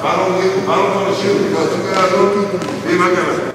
I don't want to shoot because you guys know me and my guys.